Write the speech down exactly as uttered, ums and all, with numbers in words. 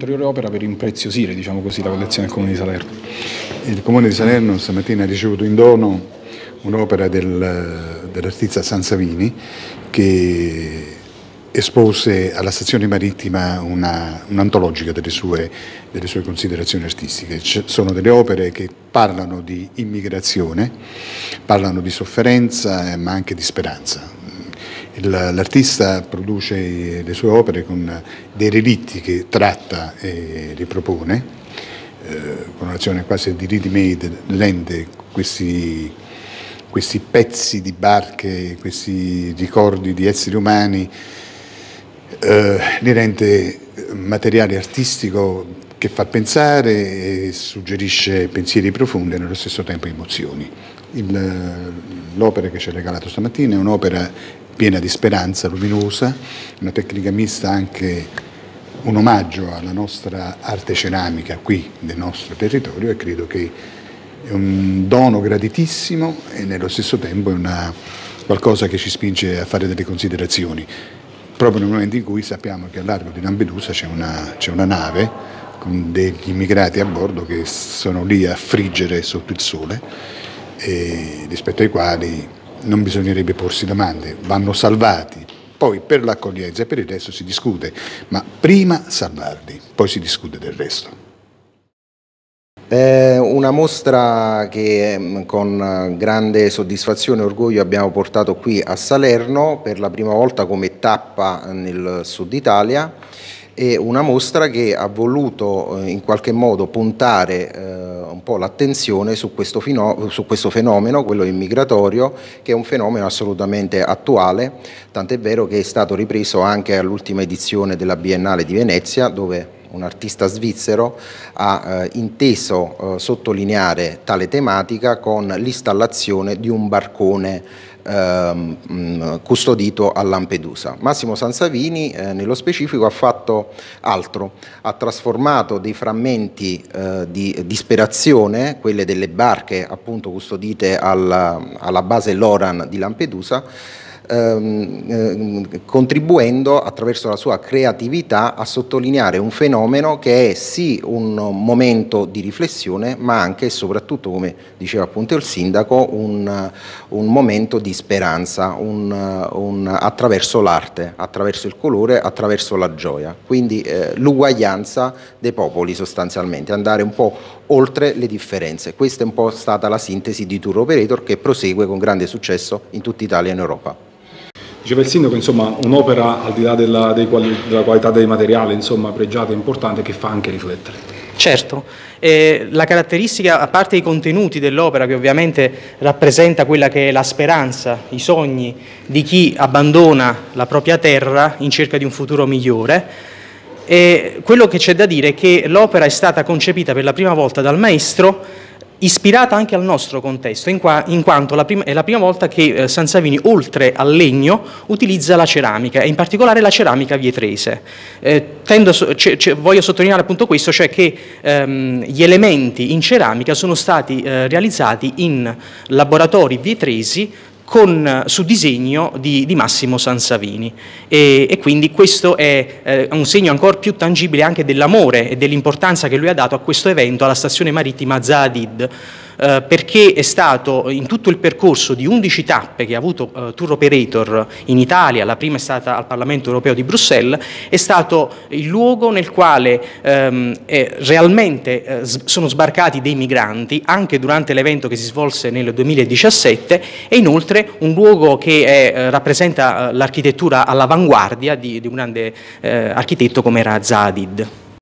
un'ulteriore opera per impreziosire, diciamo così, la collezione del Comune di Salerno. Il Comune di Salerno stamattina ha ricevuto in dono un'opera del, dell'artista Sansavini, che espose alla stazione marittima una, un'antologica delle sue, delle sue considerazioni artistiche. C- sono delle opere che parlano di immigrazione, parlano di sofferenza, eh, ma anche di speranza. Il, l'artista produce le sue opere con dei relitti che tratta e ripropone, eh, con un'azione quasi di ready-made, rende questi, questi pezzi di barche, questi ricordi di esseri umani, eh, li rende materiale artistico che fa pensare e suggerisce pensieri profondi e nello stesso tempo emozioni. Il, l'opera che ci ha regalato stamattina è un'opera piena di speranza, luminosa, una tecnica mista, anche un omaggio alla nostra arte ceramica qui nel nostro territorio, e credo che è un dono graditissimo e nello stesso tempo è una, qualcosa che ci spinge a fare delle considerazioni, proprio nel momento in cui sappiamo che a largo di Lampedusa c'è una, c'è una nave con degli immigrati a bordo che sono lì a friggere sotto il sole, e rispetto ai quali non bisognerebbe porsi domande, vanno salvati, poi per l'accoglienza e per il resto si discute, ma prima salvarli, poi si discute del resto. È una mostra che con grande soddisfazione e orgoglio abbiamo portato qui a Salerno per la prima volta come tappa nel Sud Italia. È una mostra che ha voluto in qualche modo puntare eh, un po' l'attenzione su questo, su questo fenomeno, quello immigratorio, che è un fenomeno assolutamente attuale, tant'è vero che è stato ripreso anche all'ultima edizione della Biennale di Venezia, dove un artista svizzero ha eh, inteso eh, sottolineare tale tematica con l'installazione di un barcone Ehm, custodito a Lampedusa. Massimo Sansavini eh, nello specifico ha fatto altro, ha trasformato dei frammenti eh, di disperazione, quelle delle barche appunto custodite alla, alla base Loran di Lampedusa, Ehm, eh, contribuendo attraverso la sua creatività a sottolineare un fenomeno che è sì un momento di riflessione, ma anche e soprattutto, come diceva appunto il sindaco, un, un momento di speranza, un, un, attraverso l'arte, attraverso il colore, attraverso la gioia. Quindi eh, l'uguaglianza dei popoli sostanzialmente, andare un po' oltre le differenze. Questa è un po' stata la sintesi di Tour Operator, che prosegue con grande successo in tutta Italia e in Europa. Diceva il sindaco, insomma, un'opera al di là della, dei quali, della qualità dei materiali, insomma, pregiata e importante, che fa anche riflettere. Certo, eh, la caratteristica, a parte i contenuti dell'opera, che ovviamente rappresenta quella che è la speranza, i sogni di chi abbandona la propria terra in cerca di un futuro migliore, e quello che c'è da dire è che l'opera è stata concepita per la prima volta dal maestro, ispirata anche al nostro contesto, in, qua, in quanto la prima, è la prima volta che eh, Sansavini, oltre al legno, utilizza la ceramica, e in particolare la ceramica vietrese. Eh, tendo, c- c- voglio sottolineare appunto questo, cioè che ehm, gli elementi in ceramica sono stati eh, realizzati in laboratori vietresi con, su disegno di, di Massimo Sansavini, e, e quindi questo è eh, un segno ancora più tangibile anche dell'amore e dell'importanza che lui ha dato a questo evento, alla stazione marittima Zaha Hadid, eh, perché è stato in tutto il percorso di undici tappe che ha avuto eh, Tour Operator in Italia, la prima è stata al Parlamento Europeo di Bruxelles, è stato il luogo nel quale ehm, è, realmente eh, sono sbarcati dei migranti, anche durante l'evento che si svolse nel duemiladiciassette, e inoltre un luogo che è, eh, rappresenta eh, l'architettura all'avanguardia di, di un grande eh, architetto come era Zaha Hadid.